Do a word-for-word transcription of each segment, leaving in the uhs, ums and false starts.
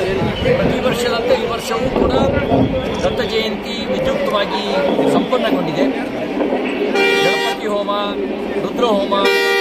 ಪ್ರತಿ ವರ್ಷದಂತೆ ಈ ವರ್ಷವೂ ಕೂಡ ದತ್ತ ಜಯಂತಿ ವಿದ್ಯುಕ್ತವಾಗಿ ಸಂಪನ್ನಗೊಂಡಿದೆ. ಗಣಪತಿ ಹೋಮ, ರುದ್ರ ಹೋಮ,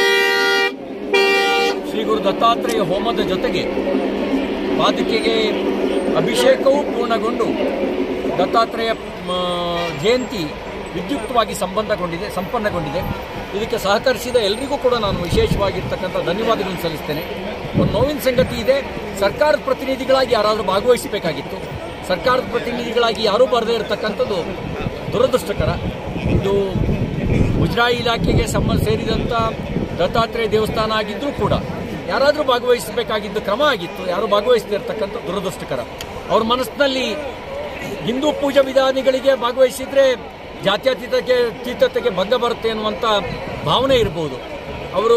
ಶ್ರೀ ಗುರು ದತ್ತಾತ್ರೇಯ ಹೋಮದ ಜೊತೆಗೆ ಪಾದುಕೆಗೆ ಅಭಿಷೇಕವೂ ಪೂರ್ಣಗೊಂಡು ದತ್ತಾತ್ರೇಯ ಜಯಂತಿ ವಿದ್ಯುಕ್ತವಾಗಿ ಸಂಬಂಧಗೊಂಡಿದೆ ಸಂಪನ್ನಗೊಂಡಿದೆ. ಇದಕ್ಕೆ ಸಹಕರಿಸಿದ ಎಲ್ಲರಿಗೂ ಕೂಡ ನಾನು ವಿಶೇಷವಾಗಿರ್ತಕ್ಕಂಥ ಧನ್ಯವಾದಗಳನ್ನು ಸಲ್ಲಿಸ್ತೇನೆ. ಒಂದು ನೋವಿನ ಸಂಗತಿ ಇದೆ, ಸರ್ಕಾರದ ಪ್ರತಿನಿಧಿಗಳಾಗಿ ಯಾರಾದರೂ ಭಾಗವಹಿಸಬೇಕಾಗಿತ್ತು. ಸರ್ಕಾರದ ಪ್ರತಿನಿಧಿಗಳಾಗಿ ಯಾರೂ ಬರದೇ ಇರತಕ್ಕಂಥದ್ದು ದುರದೃಷ್ಟಕರ. ಇದು ಮುಜರಾಯಿ ಇಲಾಖೆಗೆ ಸಂಬಂಧ ಸೇರಿದಂಥ ದತ್ತಾತ್ರೇಯ ದೇವಸ್ಥಾನ ಆಗಿದ್ದರೂ ಕೂಡ ಯಾರಾದರೂ ಭಾಗವಹಿಸಬೇಕಾಗಿದ್ದು ಕ್ರಮ ಆಗಿತ್ತು. ಯಾರೂ ಭಾಗವಹಿಸದೇ ಇರತಕ್ಕಂಥ ದುರದೃಷ್ಟಕರ. ಅವ್ರ ಮನಸ್ಸಿನಲ್ಲಿ ಹಿಂದೂ ಪೂಜಾ ವಿಧಾನಗಳಿಗೆ ಭಾಗವಹಿಸಿದರೆ ಜಾತ್ಯತೀತಕ್ಕೆ ತೀತತೆಗೆ ಭಂಗ ಬರುತ್ತೆ ಅನ್ನುವಂಥ ಭಾವನೆ ಇರ್ಬೋದು. ಅವರು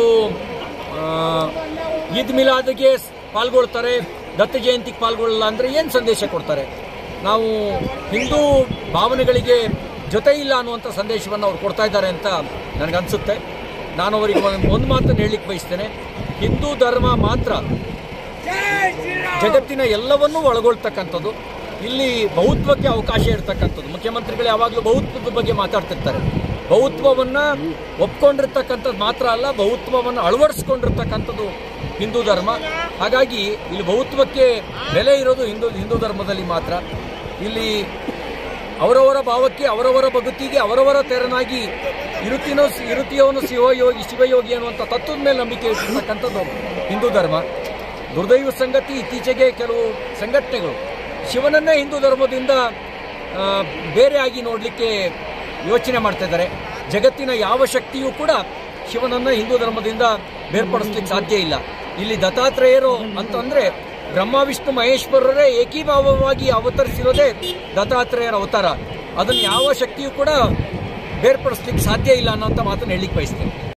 ಈದ್ ಮಿಲಾದ್ಗೆ ಪಾಲ್ಗೊಳ್ತಾರೆ, ದತ್ತ ಜಯಂತಿಗೆ ಪಾಲ್ಗೊಳ್ಳಲ್ಲ ಅಂದರೆ ಏನು ಸಂದೇಶ ಕೊಡ್ತಾರೆ? ನಾವು ಹಿಂದೂ ಭಾವನೆಗಳಿಗೆ ಜೊತೆ ಇಲ್ಲ ಅನ್ನುವಂಥ ಸಂದೇಶವನ್ನು ಅವ್ರು ಕೊಡ್ತಾ ಇದ್ದಾರೆ ಅಂತ ನನಗನ್ಸುತ್ತೆ. ನಾನು ಅವರಿಗೆ ಒಂದು ಮಾತನ್ನು ಹೇಳಲಿಕ್ಕೆ ಬಯಸ್ತೇನೆ. ಹಿಂದೂ ಧರ್ಮ ಮಾತ್ರ ಜಗತ್ತಿನ ಎಲ್ಲವನ್ನೂ ಒಳಗೊಳ್ತಕ್ಕಂಥದ್ದು. ಇಲ್ಲಿ ಬಹುತ್ವಕ್ಕೆ ಅವಕಾಶ ಇರತಕ್ಕಂಥದ್ದು. ಮುಖ್ಯಮಂತ್ರಿಗಳು ಯಾವಾಗಲೂ ಬಹುತ್ವದ ಬಗ್ಗೆ ಮಾತಾಡ್ತಿರ್ತಾರೆ. ಬಹುತ್ವವನ್ನು ಒಪ್ಕೊಂಡಿರ್ತಕ್ಕಂಥದ್ದು ಮಾತ್ರ ಅಲ್ಲ, ಬಹುತ್ವವನ್ನು ಅಳವಡಿಸ್ಕೊಂಡಿರ್ತಕ್ಕಂಥದ್ದು ಹಿಂದೂ ಧರ್ಮ. ಹಾಗಾಗಿ ಇಲ್ಲಿ ಬಹುತ್ವಕ್ಕೆ ಬೆಲೆ ಇರೋದು ಹಿಂದೂ ಹಿಂದೂ ಧರ್ಮದಲ್ಲಿ ಮಾತ್ರ. ಇಲ್ಲಿ ಅವರವರ ಭಾವಕ್ಕೆ, ಅವರವರ ಬದುಕಿಗೆ ಅವರವರ ತೆರನಾಗಿ ಇರುತ್ತಿನೋ ಇರುತ್ತಿಯವನು ಶಿವಯೋಗಿ ಶಿವಯೋಗಿ ಅನ್ನುವಂಥ ತತ್ವದ ಮೇಲೆ ನಂಬಿಕೆ ಇಟ್ಟಿರ್ತಕ್ಕಂಥದ್ದು ಹಿಂದೂ ಧರ್ಮ. ದುರ್ದೈವ ಸಂಗತಿ, ಇತ್ತೀಚೆಗೆ ಕೆಲವು ಸಂಘಟನೆಗಳು ಶಿವನನ್ನೇ ಹಿಂದೂ ಧರ್ಮದಿಂದ ಬೇರೆಯಾಗಿ ನೋಡಲಿಕ್ಕೆ ಯೋಚನೆ ಮಾಡ್ತಾ ಇದ್ದಾರೆ. ಜಗತ್ತಿನ ಯಾವ ಶಕ್ತಿಯೂ ಕೂಡ ಶಿವನನ್ನು ಹಿಂದೂ ಧರ್ಮದಿಂದ ಬೇರ್ಪಡಿಸ್ಲಿಕ್ಕೆ ಸಾಧ್ಯ ಇಲ್ಲ. ಇಲ್ಲಿ ದತ್ತಾತ್ರೇಯರು ಅಂತಂದರೆ ಬ್ರಹ್ಮ ವಿಷ್ಣು ಮಹೇಶ್ವರರೇ ಏಕೀಭಾವವಾಗಿ ಅವತರಿಸಿರೋದೇ ದತ್ತಾತ್ರೇಯರ ಅವತಾರ. ಅದನ್ನು ಯಾವ ಶಕ್ತಿಯೂ ಕೂಡ ಬೇರ್ಪಡಿಸ್ಲಿಕ್ಕೆ ಸಾಧ್ಯ ಇಲ್ಲ ಅನ್ನೋಂಥ ಮಾತನ್ನು ಹೇಳಲಿಕ್ಕೆ ಬಯಸ್ತೇನೆ.